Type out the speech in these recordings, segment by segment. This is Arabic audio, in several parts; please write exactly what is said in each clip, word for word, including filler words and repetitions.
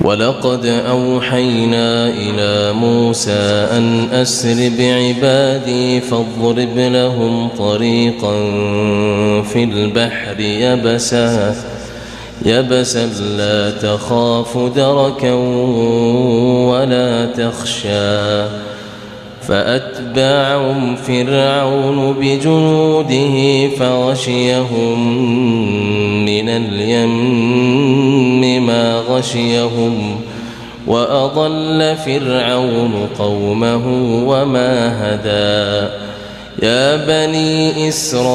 ولقد أوحينا إلى موسى أن أسر بعبادي فاضرب لهم طريقا في البحر يبسا يبسا لا تخاف دركا ولا تخشى فأتبعهم فرعون بجنوده فغشيهم من اليم ما غشيهم وأضل فرعون قومه وما هدى يا بني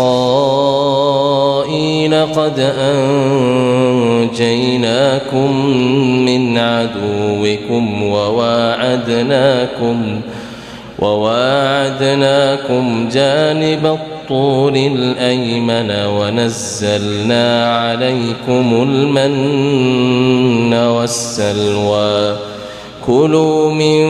إسرائيل قد أنجيناكم من عدوكم وواعدناكم وواعدناكم جانب الطور الأيمن ونزلنا عليكم المن والسلوى كلوا من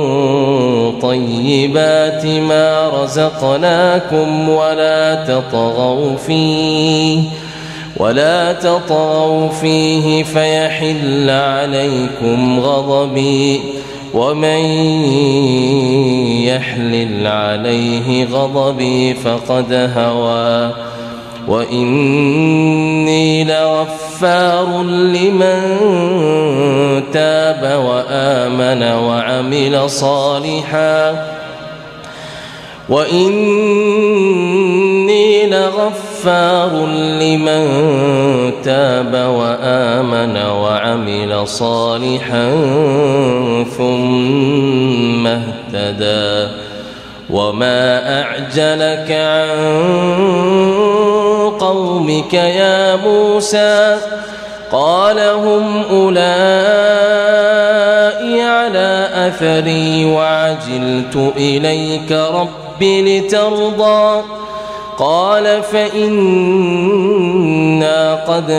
طيبات ما رزقناكم ولا تطغوا فيه ولا تطغوا فيه فيحل عليكم غضبي ومن يحلل عليه غضبي فقد هوى وإني لغفار لمن تاب وآمن وعمل صالحا وإني لغفار لمن تاب وآمن وعمل صالحا ثم اهتدى وما أعجلك عن قومك يا موسى قال هم أولئك على أثري وعجلت إليك رب لترضى قال فإنا قد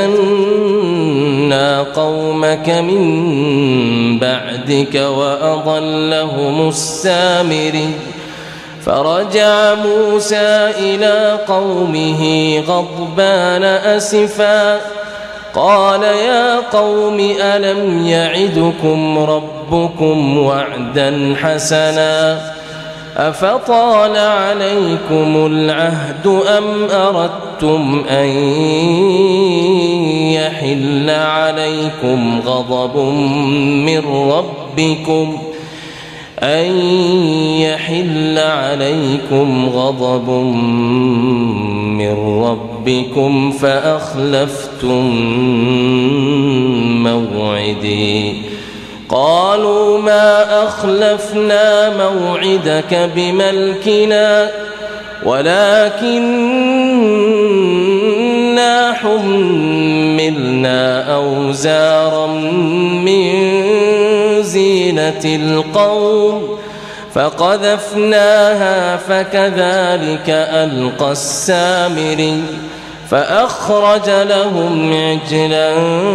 فتنا قومك من بعدك وأضلهم السامري فرجع موسى إلى قومه غضبان أسفا قال يا قوم ألم يعدكم ربكم وعدا حسنا أفطال عليكم العهد أم أردتم أن يحل عليكم غضب من ربكم أن يحل عليكم غضب من ربكم فأخلفتم موعدي قالوا ما أخلفنا موعدك بملكنا ولكننا حملنا أوزارا من زينة القوم فقذفناها فكذلك ألقى السامري فأخرج لهم عجلا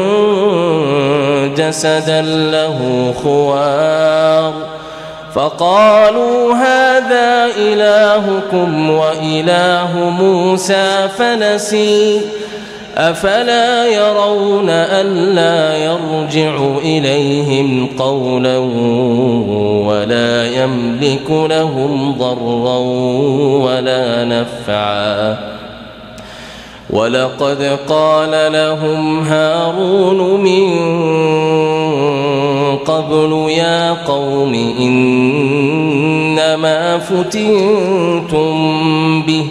جسدا له خوار فقالوا هذا إلهكم وإله موسى فنسي أفلا يرون ألا يرجع إليهم قولا ولا يملك لهم ضرا ولا نفعا ولقد قال لهم هارون من قبل يا قوم إنما فتنتم به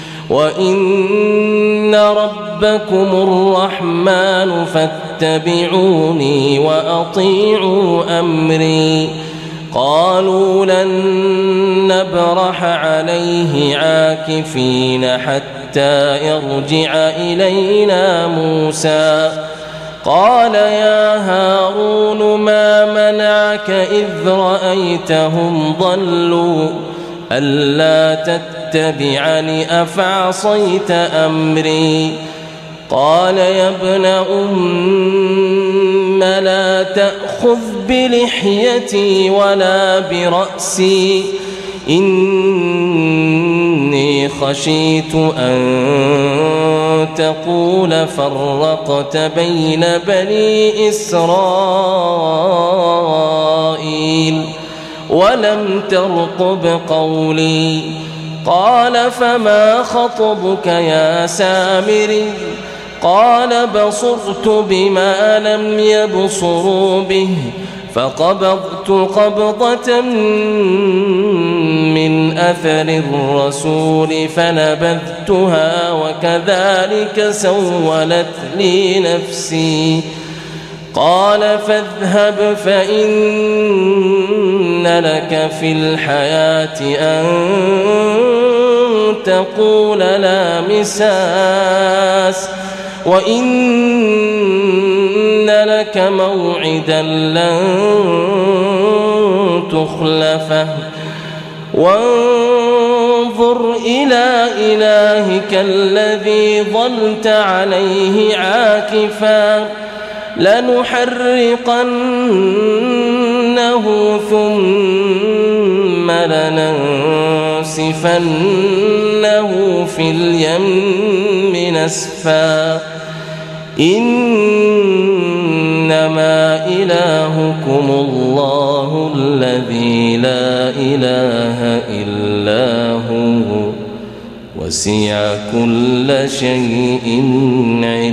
وإن ربكم الرحمن فاتبعوني وأطيعوا أمري قالوا لن نبرح عليه عاكفين حتى يرجع إلينا موسى قال يا هارون ما منعك إذ رأيتهم ضلوا ألا تتبعني أفعصيت أمري قال يا ابن أم لا تأخذ بلحيتي ولا برأسي إني إني خشيت أن تقول فرقت بين بني إسرائيل ولم ترقب قولي قال فما خطبك يا سامري قال بصرت بما لم يبصروا به فقبضت قبضة من أثر الرسول فنبذتها وكذلك سولت لي نفسي قال فاذهب فإن لك في الحياة أن تقول لا مساس وإن لك موعدا لن تخلفه وانظر إلى إلهك الذي ظلت عليه عاكفا لنحرقنه ثم لننسفنه في اليم نسفا إنما إلهكم الله الذي لا إله إلا هو وسع كل شيء علما.